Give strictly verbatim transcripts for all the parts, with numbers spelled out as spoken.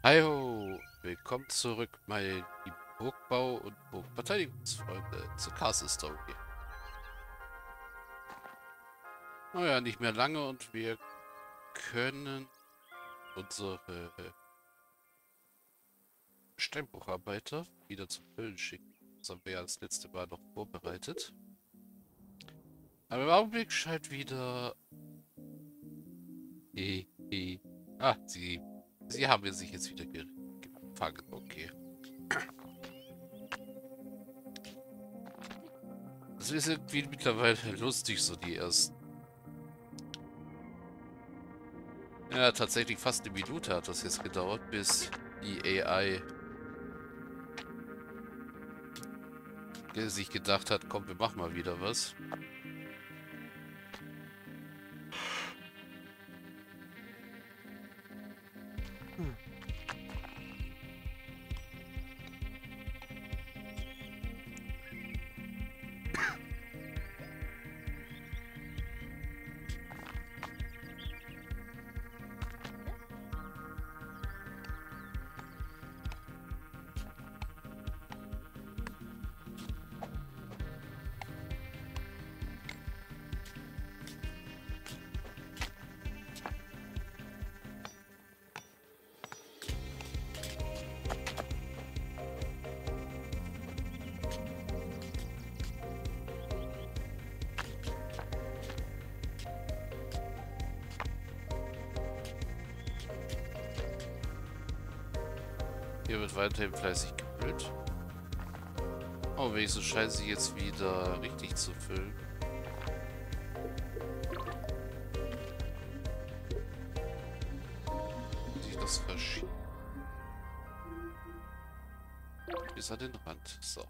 Hallo, willkommen zurück, meine lieben Burgbau- und Burgverteidigungsfreunde zur Castle Story. Naja, nicht mehr lange und wir können unsere Steinbrucharbeiter wieder zum Füllen schicken. Das haben wir ja das letzte Mal noch vorbereitet. Aber im Augenblick scheint wieder... He, he. Ah, sie... Sie haben ja sich jetzt wieder ge- gefangen. Okay. Das ist irgendwie mittlerweile lustig, so die ersten. Ja, tatsächlich fast eine Minute hat das jetzt gedauert, bis die A I ge- sich gedacht hat, komm, wir machen mal wieder was. Hm. Hier wird weiterhin fleißig gefüllt. Oh, wenigstens scheinen sie jetzt wieder richtig zu füllen. Sich das verschiebt bis an den Rand. So.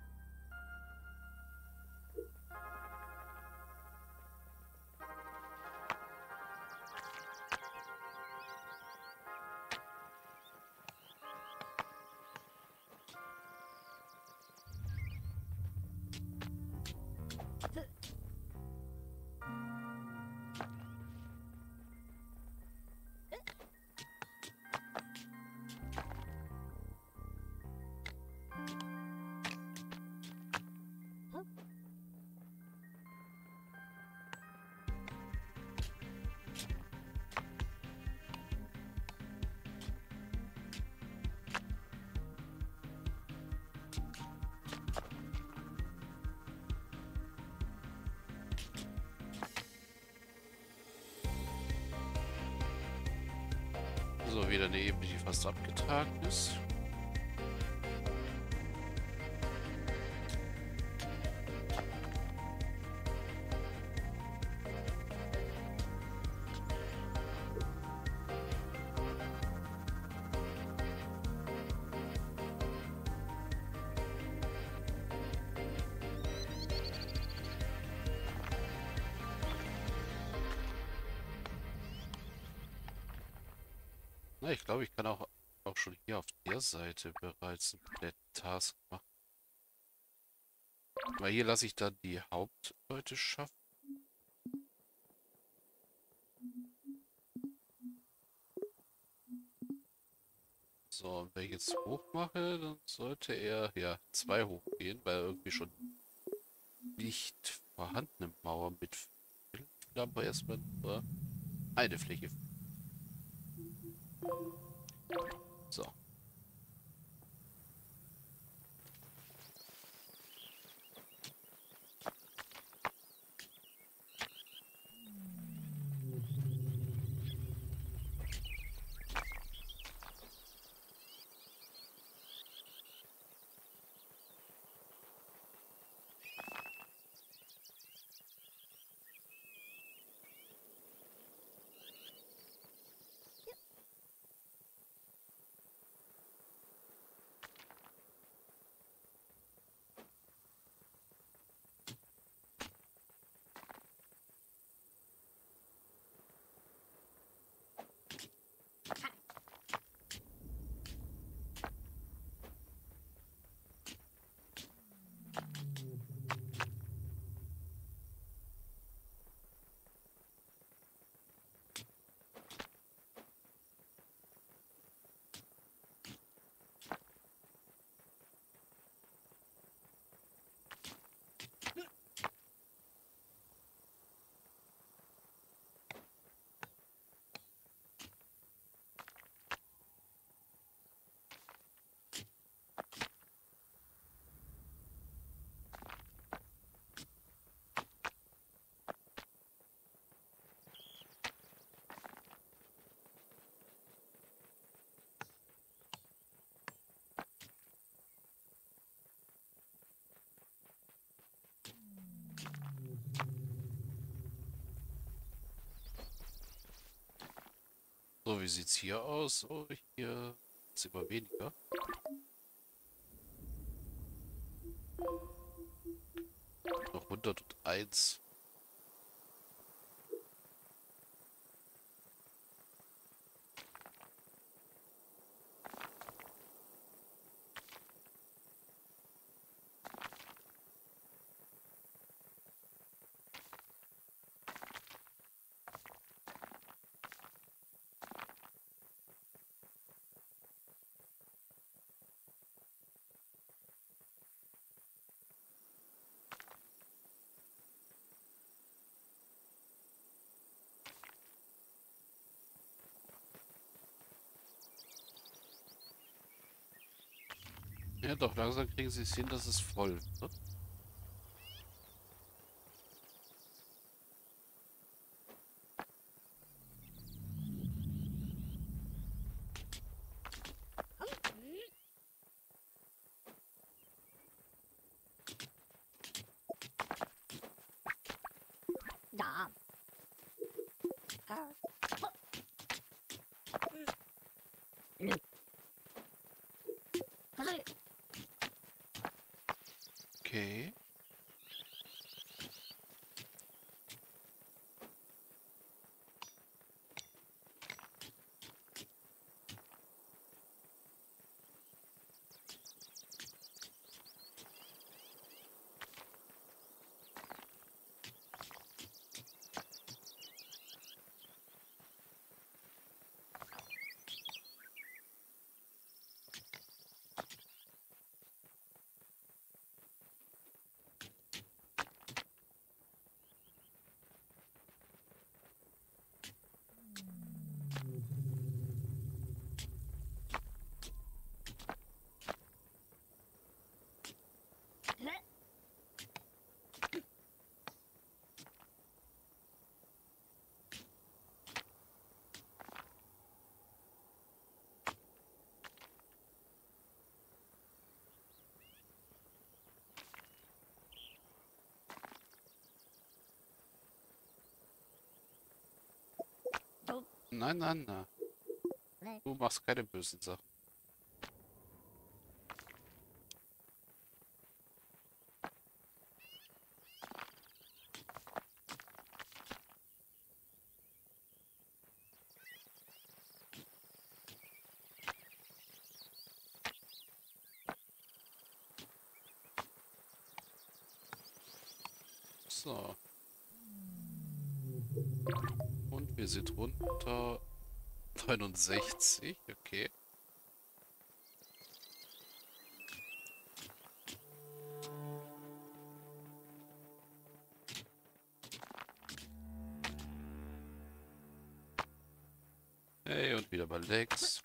So, wieder eine Ebene, die fast abgetragen ist. Na, ich glaube, ich kann auch, auch schon hier auf der Seite bereits einen kompletten Task machen. Weil hier lasse ich dann die Hauptleute schaffen. So, und wenn ich jetzt hoch mache, dann sollte er ja zwei hochgehen, weil er irgendwie schon nicht vorhandene Mauer mit aber erstmal nur eine Fläche. So. So, wie sieht's hier aus? Oh, hier ist immer weniger. Noch hunderteins. Ja, doch, langsam kriegen sie es hin, dass es voll wird. Da. Okay. Nein, nein, nein. Du machst keine bösen Sachen. So. Und wir sind runter. neunundsechzig, okay. Hey, und wieder mal Lex.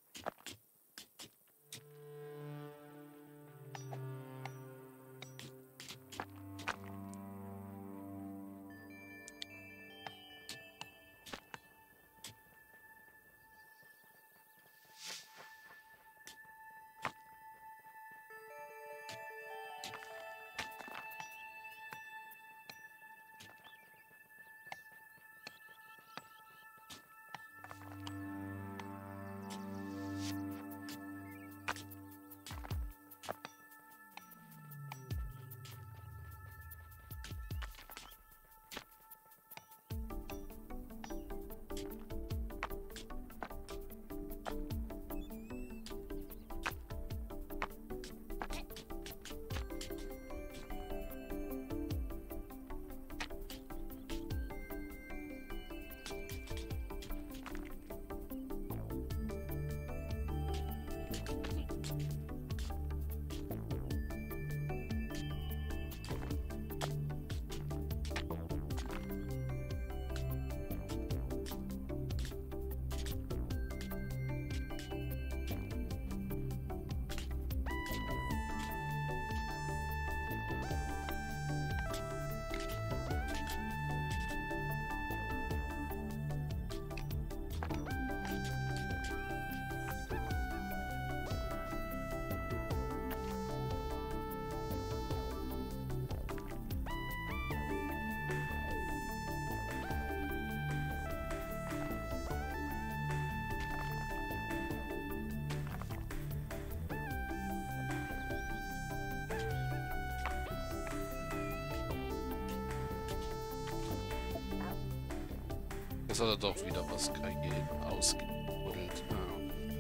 Jetzt hat er doch wieder was Karrieren ausgebuddelt. Ah.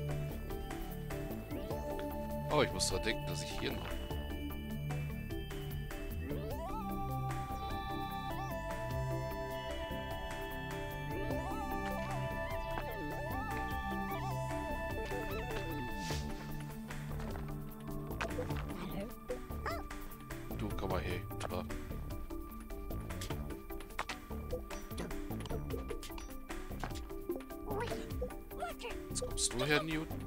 Oh, ich muss dran denken, dass ich hier noch... Du, komm mal her. Tra. Jetzt kommst du her, Newton.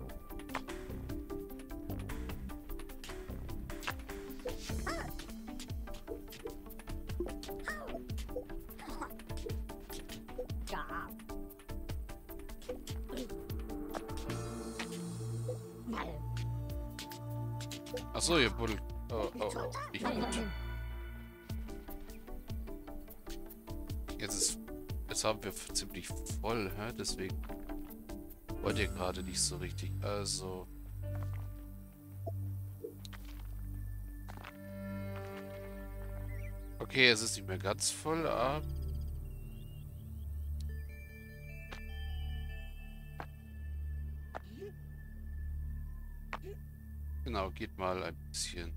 Achso, ihr buddelt. Oh, oh, oh. Ich gut. Jetzt ist... Jetzt haben wir ziemlich voll, hä? Deswegen wollt ihr gerade nicht so richtig. Also... Okay, es ist nicht mehr ganz voll, aber... Genau, geht mal ein bisschen.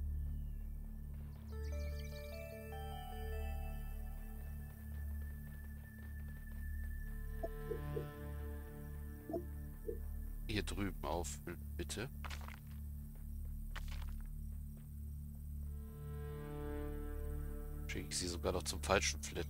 Hier drüben auffüllen, bitte. Schicke ich sie sogar noch zum falschen Flat.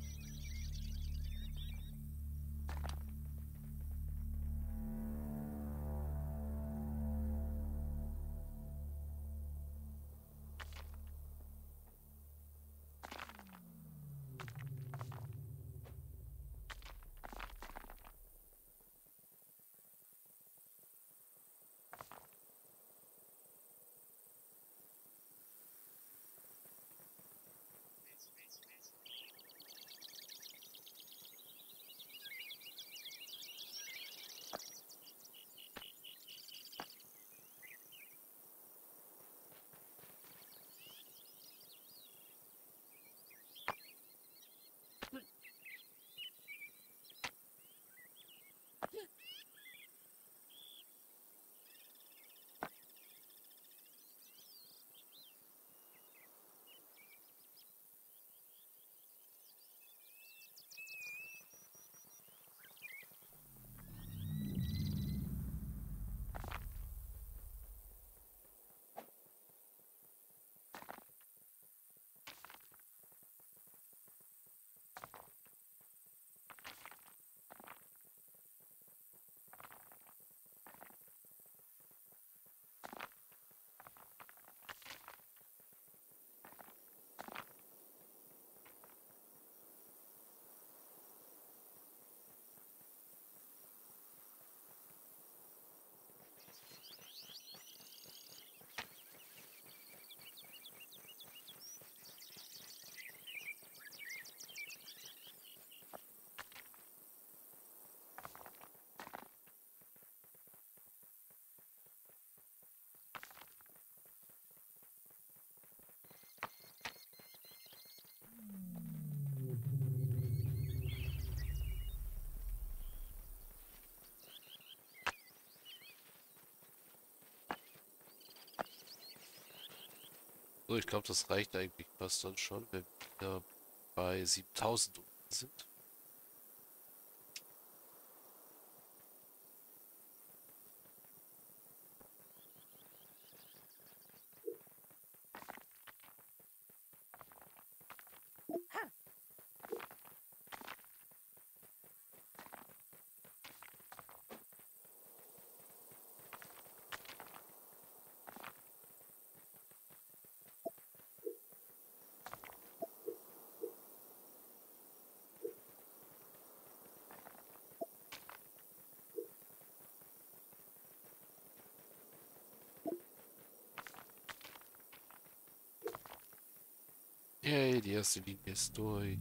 So, ich glaube, das reicht eigentlich fast dann schon, wenn wir bei siebentausend sind. Yay, die erste Linie ist durch.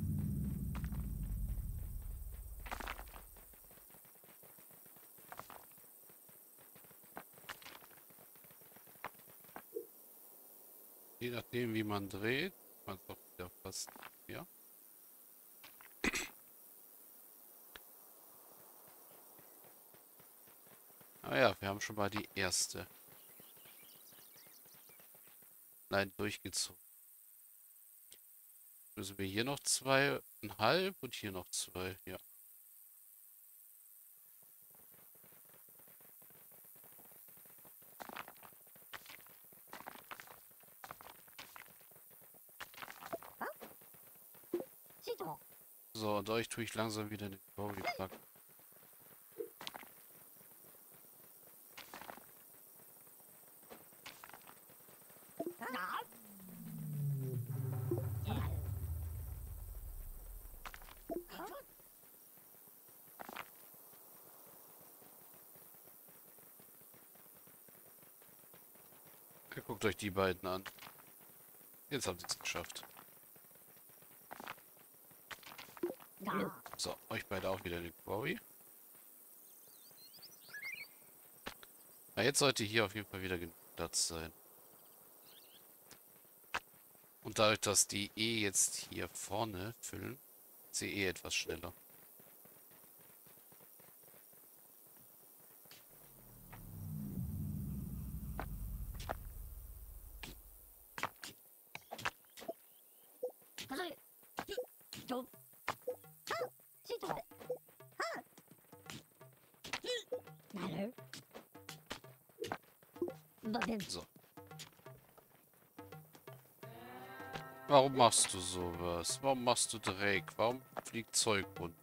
Je nachdem, wie man dreht, man doch wieder fast, ja. Naja, wir haben schon mal die erste. Nein, durchgezogen. Müssen wir hier noch zweieinhalb und hier noch zwei. Ja. So, und euch tue ich langsam wieder eine Glory packen. Guckt euch die beiden an. Jetzt haben sie es geschafft. So, euch beide auch wieder eine Glory. Na, jetzt sollte hier auf jeden Fall wieder genug Platz sein. Und dadurch, dass die eh jetzt hier vorne füllen, ist sie eh etwas schneller. So. Warum machst du sowas? Warum machst du Dreck? Warum fliegt Zeug runter?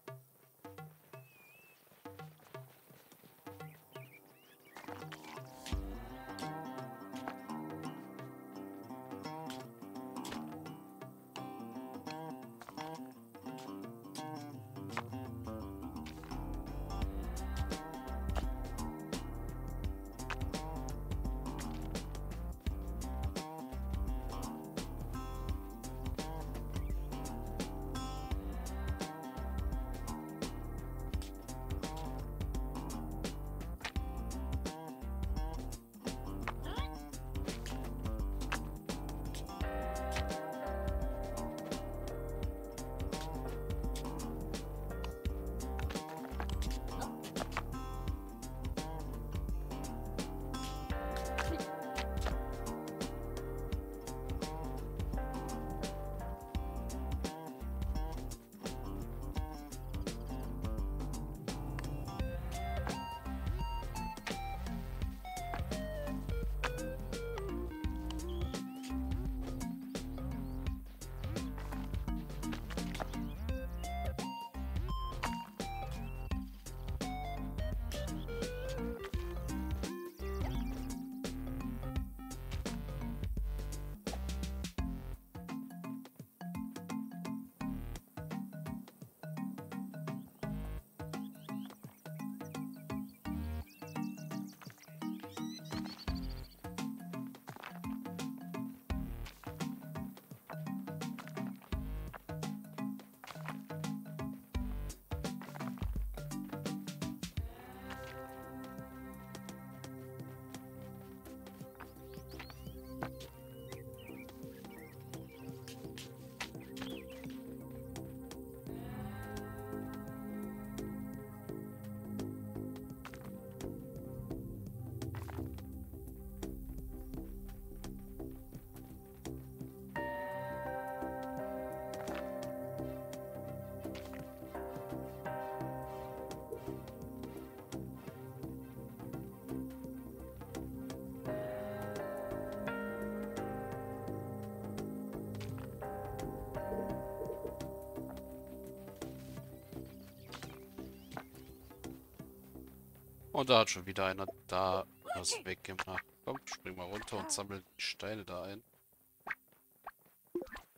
Und da hat schon wieder einer da was weggemacht. Komm, spring mal runter und sammel die Steine da ein.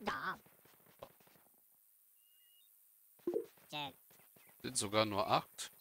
Sind sogar nur acht.